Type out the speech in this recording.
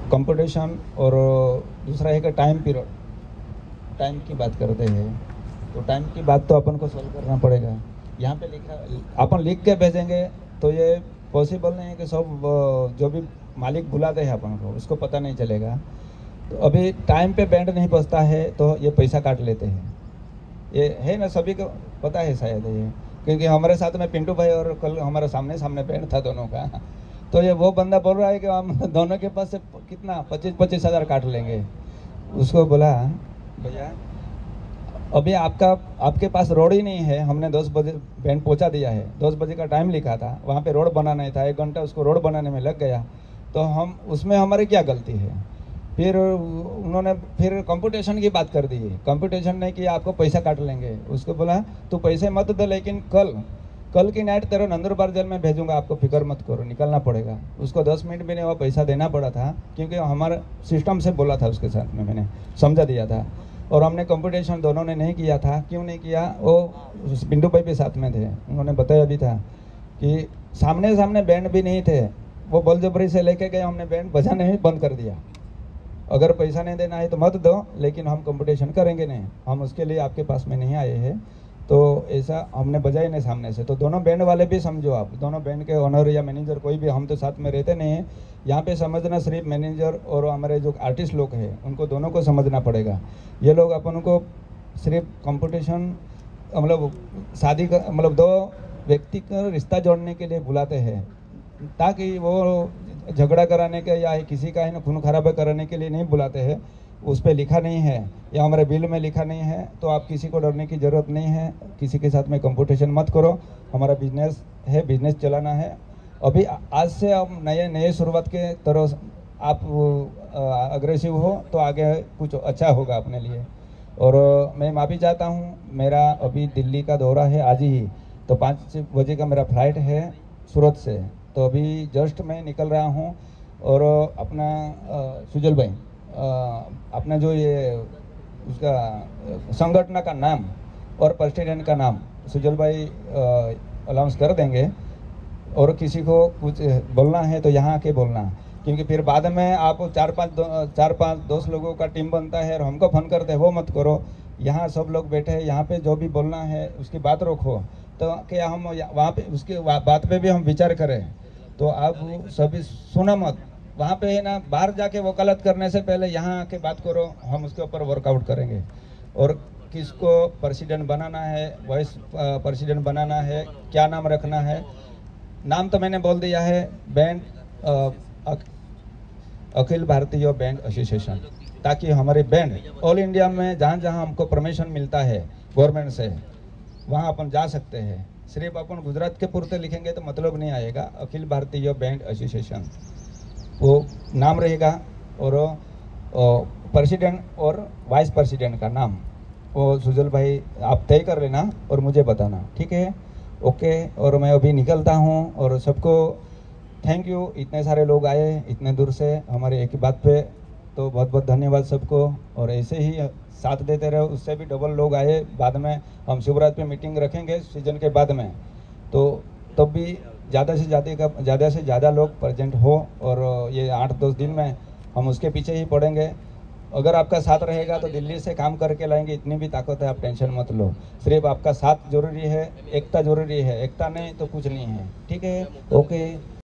Competition और दूसरा है कि टाइम पीरियड, टाइम की बात करते हैं तो टाइम की बात तो अपन को सॉल्व करना पड़ेगा। यहाँ पे लिखा अपन लिख के भेजेंगे तो ये पॉसिबल नहीं है कि सब जो भी मालिक बुलाते हैं अपन को उसको पता नहीं चलेगा। तो अभी टाइम पे बैंड नहीं बजता है तो ये पैसा काट लेते हैं। ये है ना, सभी को पता है शायद ये, क्योंकि हमारे साथ में पिंटू भाई और कल हमारे सामने सामने बैंड था दोनों का। तो ये वो बंदा बोल रहा है कि हम दोनों के पास से कितना 25-25 हज़ार काट लेंगे। उसको बोला भैया अभी आपके पास रोड ही नहीं है, हमने 10 बजे बैंड पहुंचा दिया है, 10 बजे का टाइम लिखा था, वहाँ पे रोड बनाना ही था, 1 घंटा उसको रोड बनाने में लग गया, तो हम उसमें हमारी क्या गलती है। फिर उन्होंने फिर कंपटीशन की बात कर दी। कंपटीशन ने कि आपको पैसा काट लेंगे। उसको बोला तू पैसे मत दे, लेकिन कल की नाइट तेरे नंदुरबार जेल में भेजूंगा, आपको फिक्र मत करो, निकलना पड़ेगा। उसको 10 मिनट भी नहीं वो पैसा देना पड़ा था, क्योंकि हमारा सिस्टम से बोला था उसके साथ में, मैंने समझा दिया था। और हमने कंपटीशन दोनों ने नहीं किया था। क्यों नहीं किया, वो पिंटू भाई भी साथ में थे, उन्होंने बताया भी था कि सामने सामने बैंड भी नहीं थे, वो बलजबरी से लेके गए, हमने बैंड बजाना ही बंद कर दिया। अगर पैसा नहीं देना है तो मत दो, लेकिन हम कंपटीशन करेंगे नहीं, हम उसके लिए आपके पास में नहीं आए हैं। तो ऐसा हमने बजाया नहीं सामने से। तो दोनों बैंड वाले भी समझो, आप दोनों बैंड के ओनर या मैनेजर कोई भी, हम तो साथ में रहते नहीं हैं यहाँ पे, समझना सिर्फ मैनेजर और हमारे जो आर्टिस्ट लोग हैं उनको दोनों को समझना पड़ेगा। ये लोग अपन को सिर्फ कंपटीशन मतलब शादी का मतलब 2 व्यक्ति का रिश्ता जोड़ने के लिए बुलाते हैं, ताकि वो झगड़ा कराने के या किसी का है ना खून खराबा कराने के लिए नहीं बुलाते हैं। उस पर लिखा नहीं है या हमारे बिल में लिखा नहीं है, तो आप किसी को डरने की ज़रूरत नहीं है, किसी के साथ में कंपटीशन मत करो। हमारा बिजनेस है, बिजनेस चलाना है। अभी आज से हम नए शुरुआत के तरह आप अग्रेसिव हो तो आगे कुछ अच्छा होगा अपने लिए। और मैं माफ़ी चाहता हूँ, मेरा अभी दिल्ली का दौरा है आज ही, तो 5 बजे का मेरा फ्लाइट है सूरत से, तो अभी जस्ट मैं निकल रहा हूँ। और अपना सुजल भाई अपना जो ये उसका संगठन का नाम और प्रेसिडेंट का नाम सुजल भाई अनाउंस कर देंगे। और किसी को कुछ बोलना है तो यहाँ आके बोलना, क्योंकि फिर बाद में आप 4-5 दोस्त लोगों का टीम बनता है और हमको फोन करते हैं, वो मत करो। यहाँ सब लोग बैठे हैं, यहाँ पे जो भी बोलना है उसकी बात रखो, तो क्या हम वहाँ पे उसकी बात पे भी हम विचार करें। तो आप सभी सुना मत, वहाँ पे है ना, बाहर जाके वकालत करने से पहले यहाँ आके बात करो, हम उसके ऊपर वर्कआउट करेंगे। और किसको प्रेसिडेंट बनाना है, वाइस प्रेसिडेंट बनाना है, क्या नाम रखना है, नाम तो मैंने बोल दिया है, band Akhil Bharatiya band association, ताकि हमारे बैंड ऑल इंडिया में जहाँ जहाँ हमको परमिशन मिलता है गवर्नमेंट से वहाँ अपन जा सकते हैं। सिर्फ अपन गुजरात के पुरते लिखेंगे तो मतलब नहीं आएगा। अखिल भारतीय बैंड एसोसिएशन वो नाम रहेगा, और प्रेसिडेंट और वाइस प्रेसिडेंट का नाम वो सुजल भाई आप तय कर लेना और मुझे बताना, ठीक है? ओके। और मैं अभी निकलता हूँ, और सबको थैंक यू, इतने सारे लोग आए इतने दूर से हमारे एक ही बात पे, तो बहुत बहुत धन्यवाद सबको। और ऐसे ही साथ देते रहो, उससे भी डबल लोग आए। बाद में हम शिवराज पे मीटिंग रखेंगे सीजन के बाद में, तो तब भी ज़्यादा से ज़्यादा लोग प्रेजेंट हो। और ये 8-10 दिन में हम उसके पीछे ही पड़ेंगे। अगर आपका साथ रहेगा तो दिल्ली से काम करके लाएंगे, इतनी भी ताकत है, आप टेंशन मत लो। सिर्फ आपका साथ जरूरी है, एकता जरूरी है, एकता नहीं तो कुछ नहीं है, ठीक है? ओके।